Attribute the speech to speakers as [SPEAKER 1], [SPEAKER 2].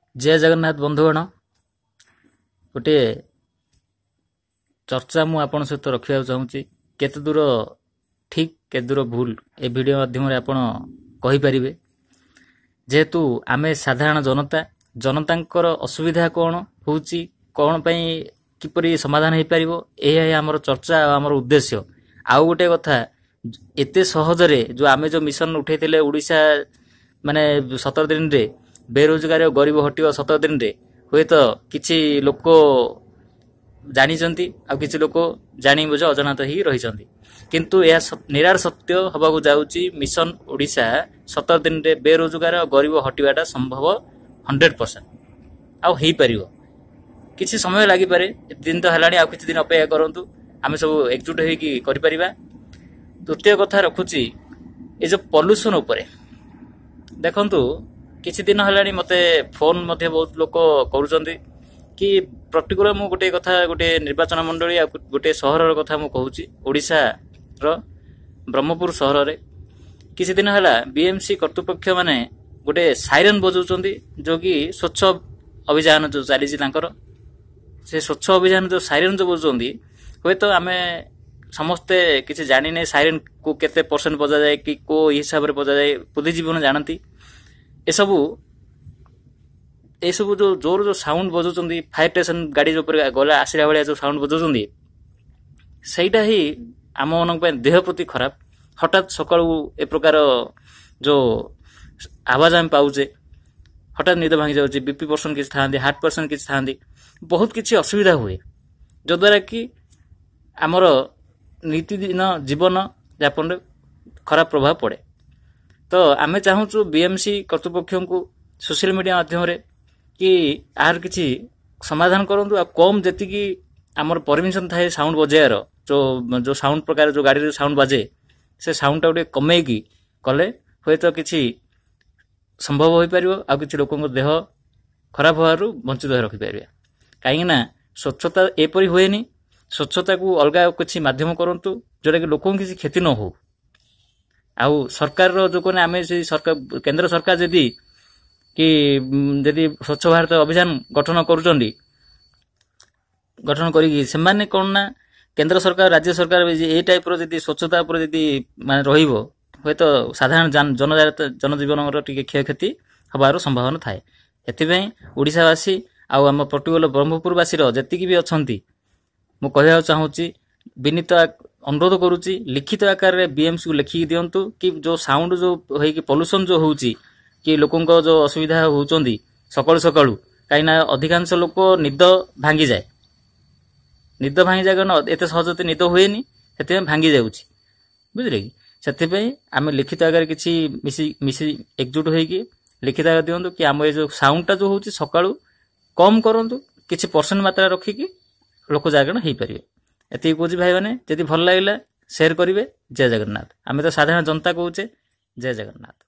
[SPEAKER 1] जय जगन्नाथ बंधुगण गोटे चर्चा मु आपण सहित रखा चाहूँगी केते दूर ठीक केते दूर भूल ए वीडियो माध्यम आपण कहि परिबे जेहेतु आमे साधारण जनता जनतांकर असुविधा कौन होउची कौन पई किपरि समाधान हो पारिबो एही हमर चर्चा हमर उद्देश्य। आउ गोटे कथा एते सहजरे जो आमे जो मिशन उठेथिले ओडिशा माने 17 दिन रे बेरोजगार और गरीब हटिव 17 दिन रे हुए तो किछि लोक जानिचंती आ किछि लोक जानि बुझ अजनात ही रहिचंती किंतु यह निरार सत्य हबाकू जाउची मिशन ओडिशा 17 दिन रे बेरोजगार और गरीब हटिवाटा संभव 100% आ हेई परिबो। किछि समय लागि पारे दिन तो हलाणी आ किछि दिन अपेक्षा करंतु आमे सब एकजुट होई कि करि परिबा। द्वितीय कथा रखुची ए जो पॉल्यूशन ऊपर देखंतु किछि दिन हलाणी मते फोन मध्ये बहुत लोक करूचंती कि पर्टिकुलर मु गोटे कथा गोटे निर्वाचन मंडली आ गोटे शहरर कथा मु कहूची ओडिशा रो ब्रह्मपुर शहर रे किछि दिन हला बीएमसी कर्तृपक्ष माने गोटे साइरन बजाउचंती जो कि स्वच्छ अभियान जो चली से स्वच्छ अभियान जो साइरन जो बजाउचंती होय तो आमे समस्ते किछि जानि नै साइरन को केते परसेंट बजा जाए कि को हिसाब रे बजा जाए बुद्धिजीवी जानती ए सब जो जोर जो साउंड बजाउचंती फायर स्टेशन गाड़ी जो गला आसिरा भाया जो साउंड बजाउचंती सेटा ही आम मन देह प्रति खराब। हठात सकाळू ए प्रकार जो आवाज आम पाउचे हठात निद भांगी जाउची बीपी पर्सन किछि थांदी हार्ट पर्सन किछि थांदी बहुत किछि असुविधा हुए जो द्वारा कि आमर नीतिदिन जीवन यापन खराब प्रभाव पड़े। तो आमे चाहूचु बीएमसी कर्तृपक्ष को सोशल मीडिया माध्यम रे कि आर किछि समाधान करंतु आ कम जेति कि हमर परमिशन थाए साउंड बजायर जो साउंड प्रकार जो गाड़ी रे साउंड बाजे से साउंड टा कमे की कले होय तो किछि संभव होई परिबो आ किछि लोकन देह खराब होवारु वंचित रखि परिबा। काहे ना स्वच्छता एपरि होएनी स्वच्छता को अलगा किछि माध्यम करंतु जोटा कि लोकन किछि क्षति न हो। आउ सरकार रो जो कोने आमे से सरकार केंद्र सरकार जदी कि जदी स्वच्छ भारत अभियान गठन करूचंदी गठन करी से माने कोन ना केंद्र सरकार राज्य सरकार ए टाइप रो जदी स्वच्छता पर जदी माने रहिबो होय तो साधारण जनजीवन रो टिके क्षयक्षति हबारो संभावना थाए। एथिबे ओडिसावासी आउ हम पर्टिकुलर ब्रह्मपुरवासी रो जति भी अछंती मु कहया चाहूची विनीत अनुरोध करूची लिखित आकार रे बीएमसी को लिखि दियंतु कि जो साउंड जो होई कि पोल्यूशन जो होउची कि लोकन को जो असुविधा होउचंदी सकाळू सकाळू काइना अधिकांश लोक निद भांगी जाए न एते सहजते निद होएनी सेते भांगी जाउची बुझले कि सेते आमे लिखित आकार किछि मिसी एकजुट होई कि लिखित आकार दियंतु कि आम ए जो साउंड टा जो होउची सकाळू कम करंतु किछि परसेंट मात्रा रखि कि लोक जागरण हेई परिबे। एति कोजी भाई माने जदि भल लागिला शेयर करिवे। जय जगन्नाथ। आमे तो साधारण जनता कहूचे जय जगन्नाथ।